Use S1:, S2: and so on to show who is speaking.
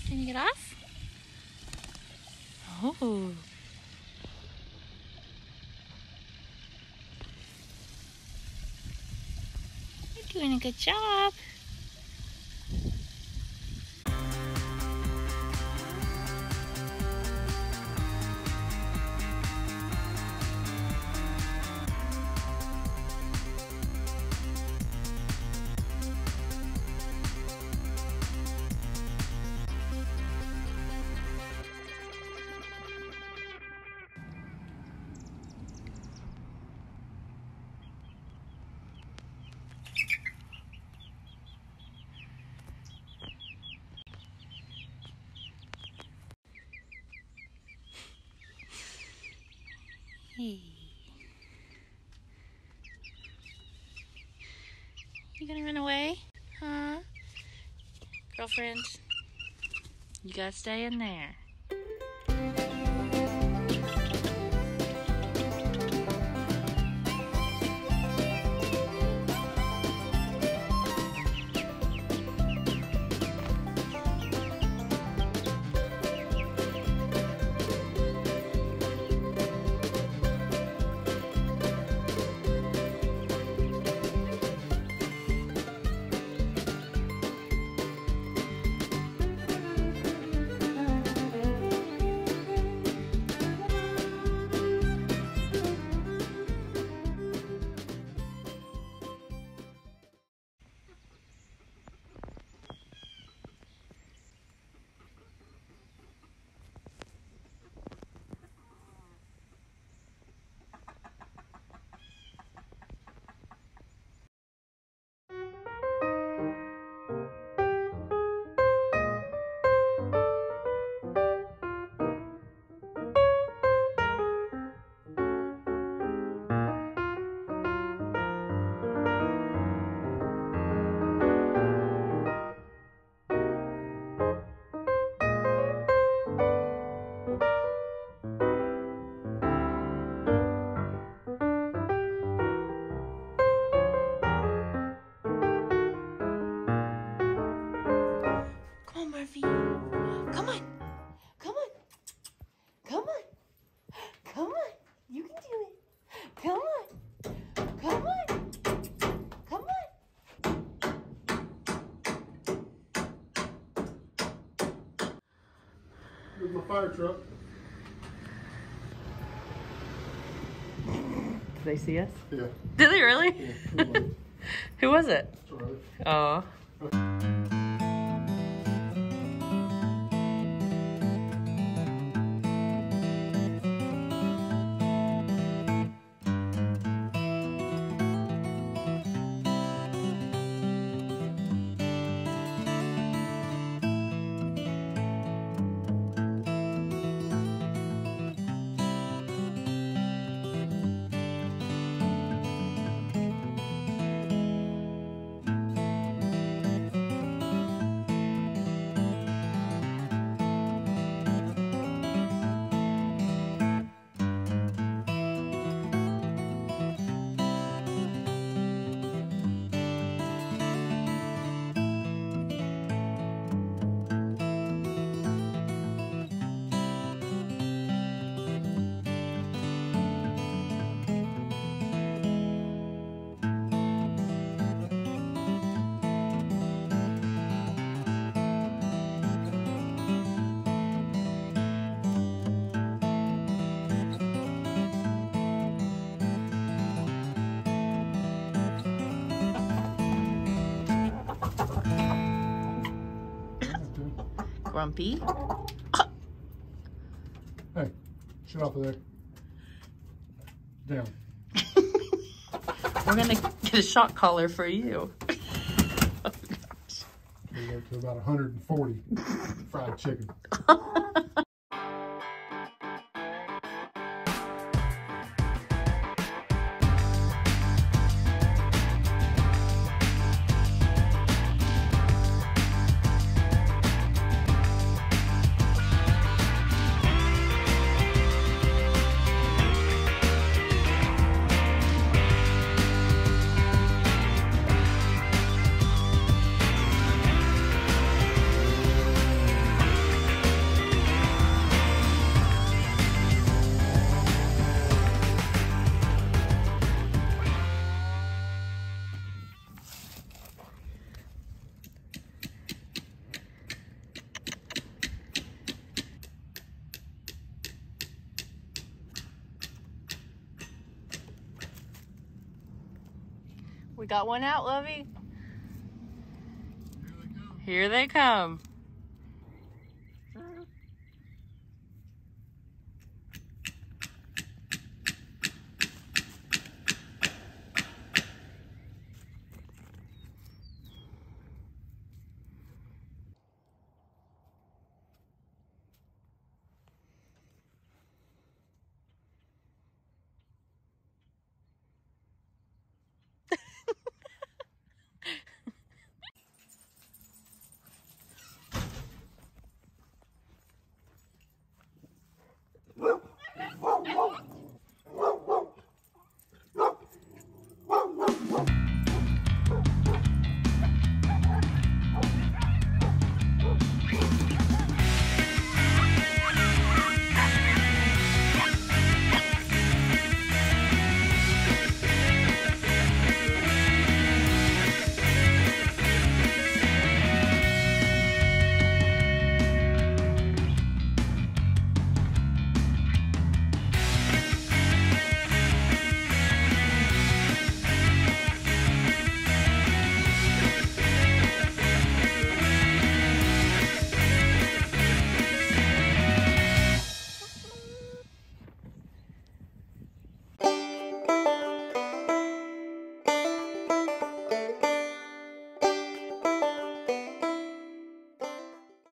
S1: Can you get off? Oh. You're doing a good job. Hey. You gonna run away? Huh? Girlfriend? You gotta stay in there. Murphy. Come on. Come on. Come on. Come on. You can do it. Come on. Come on. Come on.
S2: Here's my fire truck.
S1: Did they see us?
S2: Yeah.
S1: Did they really?
S2: Yeah.
S1: Who was it?
S2: Charlie.
S1: Oh. Grumpy.
S2: Hey, shut off of there. Down.
S1: We're gonna get a shock collar for you. Oh, gosh.
S2: We go to about 140 fried chicken.
S1: got one out, Lovey.
S2: Here they go.
S1: Here they come.